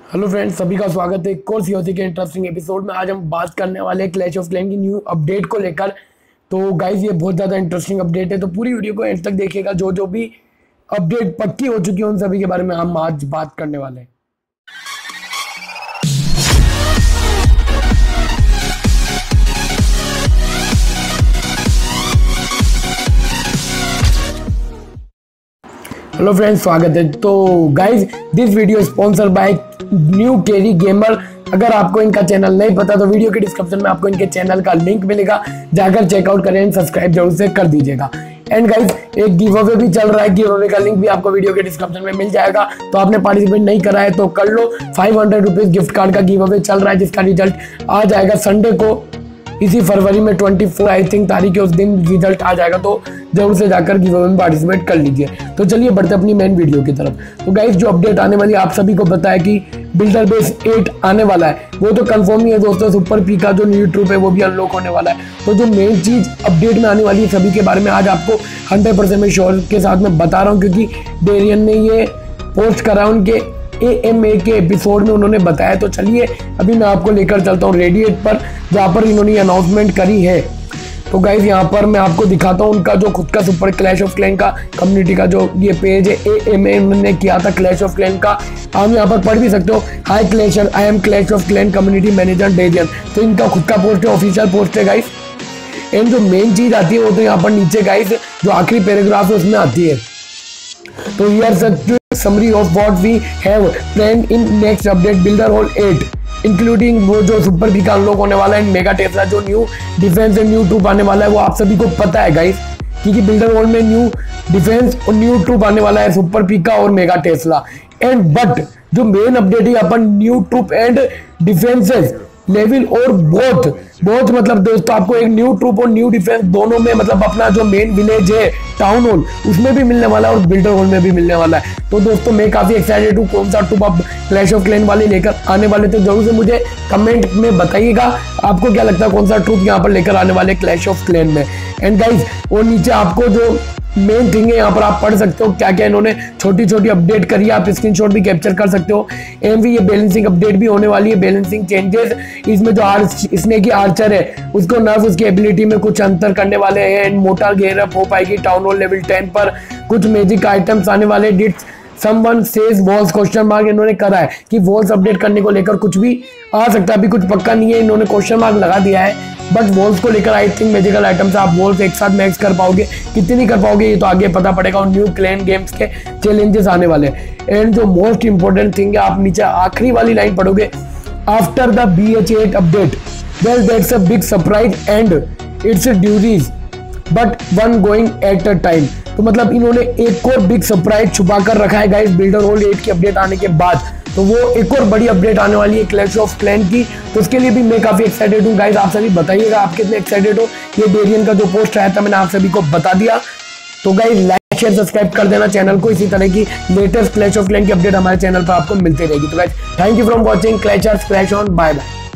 Hello friends, सभी का स्वागत है एक और सीओसी के इंटरेस्टिंग एपिसोड में। आज हम बात करने वाले हैं क्लैश ऑफ क्लैन की न्यू अपडेट को लेकर। तो गाइज ये बहुत ज़्यादा इंटरेस्टिंग अपडेट है, तो पूरी वीडियो को एंड तक देखिएगा। जो जो भी अपडेट पक्की हो चुकी है उन सभी के बारे में हम आज बात करने वाले हैं। हेलो फ्रेंड्स, स्वागत है। तो guys this video sponsor by new carry gamer. अगर आपको इनका चैनल नहीं पता तो वीडियो के डिस्क्रिप्शन में आपको इनके चैनल का लिंक मिलेगा, जाकर चेकआउट करें एंड सब्सक्राइब जरूर से कर दीजिएगा। एंड गाइज एक गिव अवे भी चल रहा है, गिव अवे का लिंक भी आपको वीडियो के डिस्क्रिप्शन में मिल जाएगा। तो आपने पार्टिसिपेट नहीं करा है तो कर लो। 500 रुपीज गिफ्ट कार्ड का गिव अवे चल रहा है, जिसका रिजल्ट आ जाएगा संडे को, इसी फरवरी में 24 आई थिंक तारीख है, उस दिन रिजल्ट आ जाएगा। तो जरूर से जाकर गिव अवे में पार्टिसिपेट कर लीजिए। तो चलिए बढ़ते अपनी मेन वीडियो की तरफ। तो गाइस जो अपडेट आने वाली है, आप सभी को पता है कि बिल्डर बेस 8 आने वाला है। वो तो कंफर्म ही है दोस्तों। सुपर पी का जो न्यू ट्रूप है वो भी अनलॉक होने वाला है। तो जो मेन चीज अपडेट में आने वाली है सभी के बारे में आज आपको 100% में श्योर के साथ में बता रहा हूँ, क्योंकि डेरियन ने ये पोस्ट करा उनके AMA के एपिसोड में उन्होंने बताया। तो चलिए अभी मैं आपको लेकर चलता हूँ रेडिएट पर, जहाँ पर इन्होंने अनाउंसमेंट करी है। तो गाइज यहाँ पर मैं आपको दिखाता हूँ उनका जो खुद का सुपर क्लैश ऑफ क्लैन का कम्युनिटी का जो ये पेज है AMA उन्होंने किया था क्लैश ऑफ क्लैन का। आप यहाँ पर पढ़ भी सकते हो, hi clasher, I am clash of clan community manager Darian. तो इनका खुद का पोस्ट है, ऑफिशियल पोस्ट है गाइज। एंड जो मेन चीज आती है वो तो यहाँ पर नीचे गाइज जो आखिरी पैराग्राफ है उसमें आती है। तो here such summary of what we have planned in next update builder hall 8 including वो जो सुपर पी का अनलॉक होने वाला है, मेगा टेस्ला जो new defence and new troop आने वाला है, वो आप सभी को पता है गाइस, क्योंकि बिल्डर हॉल में न्यू डिफेंस और न्यू ट्रूप आने वाला है, सुपर पी का और मेगा टेस्ला। एंड बट जो मेन अपडेट है अपन new troop and defences level और बहुत मतलब दोस्तों आपको एक न्यू ट्रूप और न्यू डिफेंस दोनों में, मतलब अपना जो मेन विलेज है टाउन हॉल उसमें भी मिलने वाला है और बिल्डर हॉल में भी मिलने वाला है। तो दोस्तों मैं काफी एक्साइटेड हूँ कौन सा ट्रूप आप क्लैश ऑफ क्लैन वाले लेकर आने वाले थे। जरूर से मुझे कमेंट में बताइएगा आपको क्या लगता है कौन सा ट्रूप यहाँ पर लेकर आने वाले क्लैश ऑफ क्लैन में। एंड गाइज और नीचे आपको जो मेन थिंग है यहाँ पर आप पढ़ सकते हो क्या क्या इन्होंने छोटी छोटी अपडेट करी है, आप स्क्रीनशॉट भी कैप्चर कर सकते हो। एमवी ये बैलेंसिंग अपडेट भी होने वाली है, बैलेंसिंग चेंजेस। इसमें जो स्नेक की आर्चर है उसको नर्फ, उसकी एबिलिटी में कुछ अंतर करने वाले हैं। एंड मोटा गेयर अप हो पाएगी टाउन हॉल लेवल 10 पर। कुछ मैजिक आइटम्स आने वाले। डिट्स someone says walls question mark इन्होंने करा है कि वॉल्स अपडेट करने को लेकर कुछ भी आ सकता है, अभी कुछ पक्का नहीं है, इन्होंने क्वेश्चन मार्क लगा दिया है। बट वॉल्स को लेकर आई थिंक मैजिकल आइटम्स आप वॉल्स एक साथ मैक्स कर पाओगे, कितनी कर पाओगे ये तो आगे पता पड़ेगा। और न्यू क्लैन गेम्स के चैलेंजेस आने वाले। एंड जो मोस्ट इंपॉर्टेंट थिंग है, आप नीचे आखिरी वाली लाइन पढ़ोगे, after the BH8 update well that's a big surprise and it's ड्यूरीज but one going at a time. तो मतलब इन्होंने एक और बिग सरप्राइज छुपा कर रखा है गाइस बिल्डर हॉल 8 की अपडेट आने के बाद। तो वो एक और बड़ी अपडेट आने वाली है क्लैश ऑफ क्लैन की। तो उसके लिए भी मैं काफी एक्साइटेड हूँ गाइस। आप सभी बताइएगा आप कितने एक्साइटेड हो। ये डेरियन का जो पोस्ट आया था मैंने आप सभी को बता दिया। तो गाइस लाइक शेयर सब्सक्राइब कर देना चैनल को, इसी तरह की लेटेस्ट क्लैश ऑफ क्लैन की अपडेट हमारे चैनल पर आपको मिलती रहेगी। तो guys thank you from watching clashers clash on, bye bye.